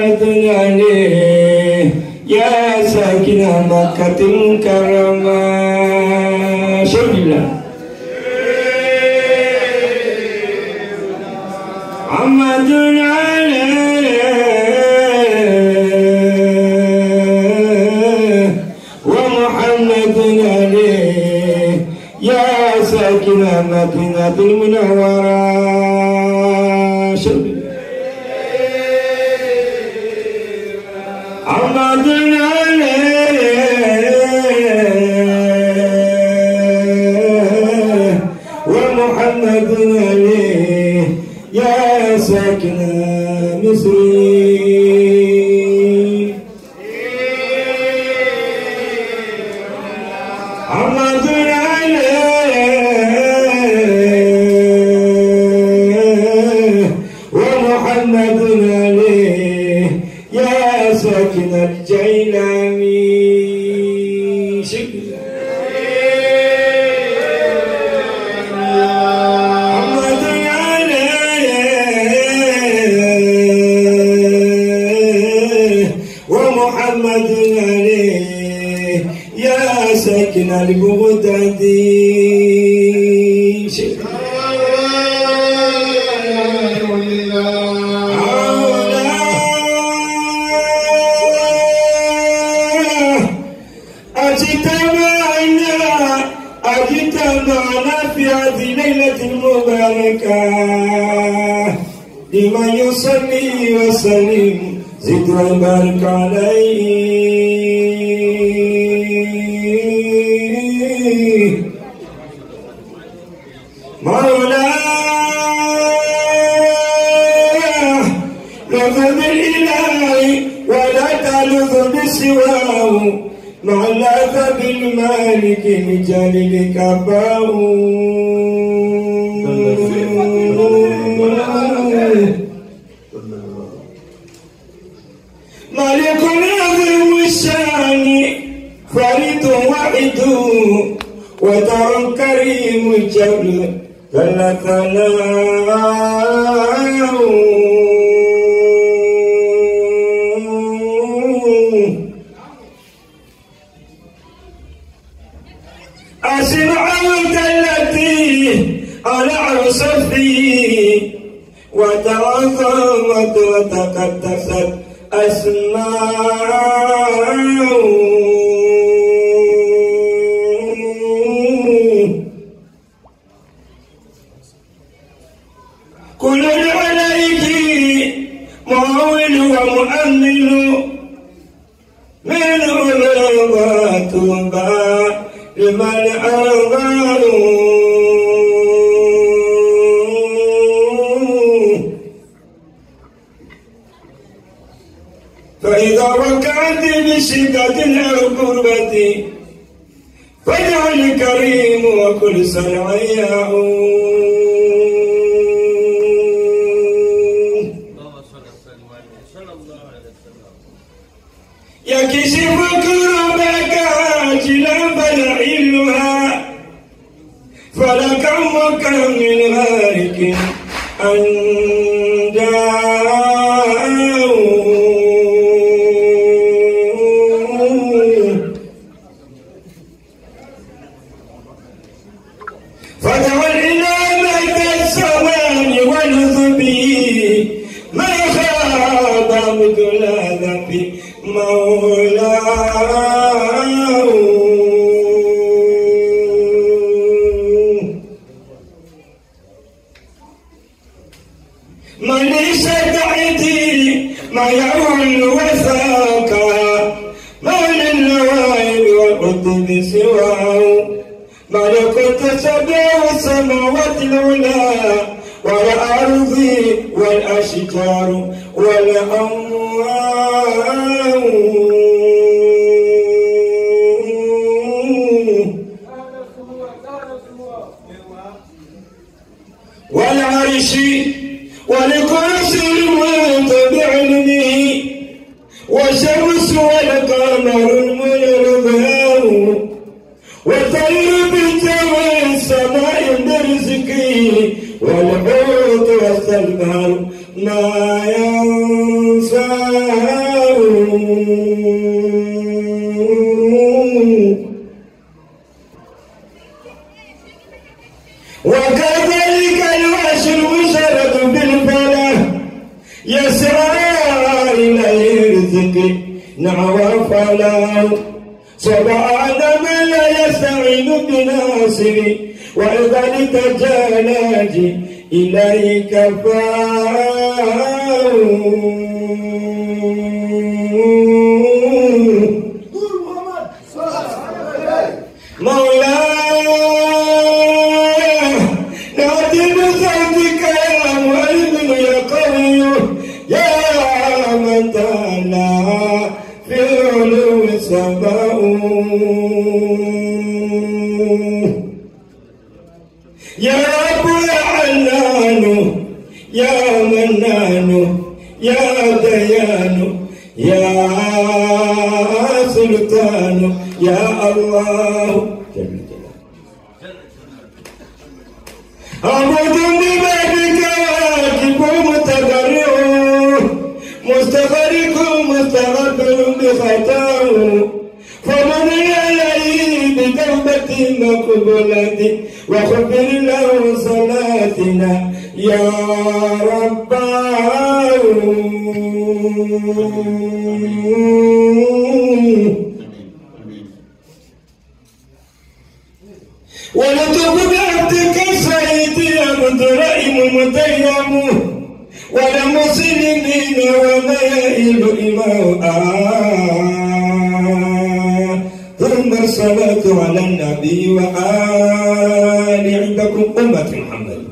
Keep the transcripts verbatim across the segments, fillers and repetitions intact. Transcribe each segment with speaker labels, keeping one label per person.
Speaker 1: يا ساكن مكة المكرمة شبيلا محمد عليه ومحمد عليه يا ساكن مدينة المنورة شبيلا محمد عليه ومحمد عليه يا ساكن مصري محمد عليه ومحمد عليه يا ساكن الجيلاني شكرا محمد عليه ومحمد عليه يا ساكن البغدادي شكرا أجتمعنا في هذه الليلة المباركة لمن يصلي وسلم زد وبارك عليه مولاه لفظ الإله ولا تلذ بسواه مع اللذ بالمالك لجليل كفاه مالك عظيم الشان فريد واحد وتر كريم الجبل جل ثناؤه أسمعت التي على عصفي وتعظمت وتقدست أسماؤه كل عليك معول ومؤمن من علوات وباء لمن أرضاه فإذا وقعت بشدة أو قربة فاجعل كريم وكل صنعياه يكشف كربك عاجلا فيحلها فلكم وكم من غارق أنجاه فدعوا إلى ميت السمان والذب ما خاب مثل ذنب مولاه من ليس تعدي ما يعول وثاقا ما للنوائب والقطب سواه ملكوت سبع السماوات العلى والأرض والأشجار والأموال والعرش والكرسي الموت بعلمه والشمس والقمر المنير والطير بالجوى السماء برزقه والحوت والسلمان ما ينسى وكذلك العشر مشرد بالفلاح يسعى إلى رزق نعوى فلاح سبحان من لا يستعين بناصر وذلك جلاجي إليك فاو مولاي نادي بصوتك يا مؤمن يا قوي يا من تعالى في العلو سماء يا رب يا حنان يا منان يا ديان يا سلطان يا الله جل جلاله عبد ببابك واجب متضرع مستغرق مستغفر بخطاه فمن عليه بتوبة مقبولة وخبر له صلاتنا يا رب ولتب بعبدك سيدي مدرئم متيم ولمسلمين وميائل إمام ثم الصلاة على النبي وآل عندكم أمة محمد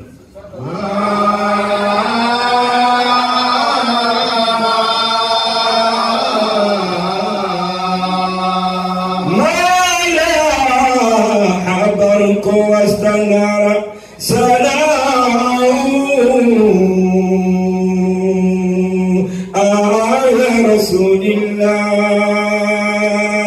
Speaker 1: ما لا برق واستنار سلام على رسول الله